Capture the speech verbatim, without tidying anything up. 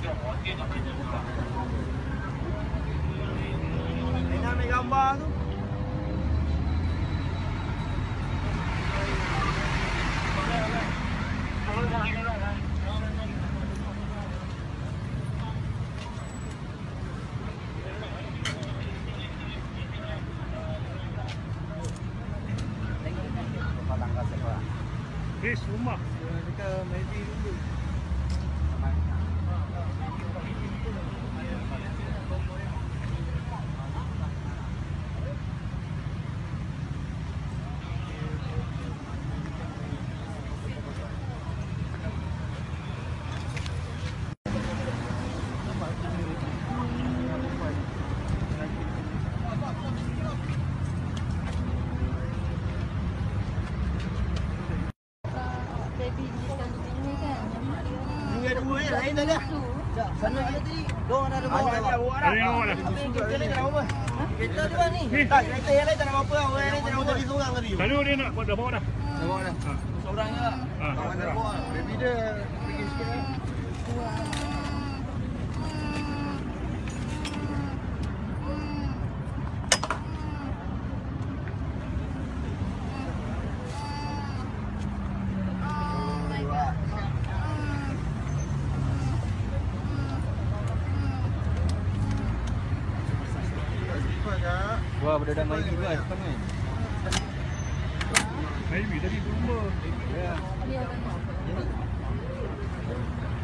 Nak ambil gambar tu. Base rumah. Dekat maybe dulu. Lain dah dah. Sana dia tadi. Dong ada ada bawa. Ada bawa dah. Ada yang bawa dah. Kereta lain tak apa. Kereta dia ni. Tak, kereta yang lain tak ada apa-apa. Orang lain tak ada motor seorang tadi. Lalu dia nak dah bawa dah. Dah bawa dah. Seorang je lah. Ha, dah bawa. Baby dia pergi sikit lah. Wah, budak-budak main juga depan ni. Maybe tadi rumah. Ya.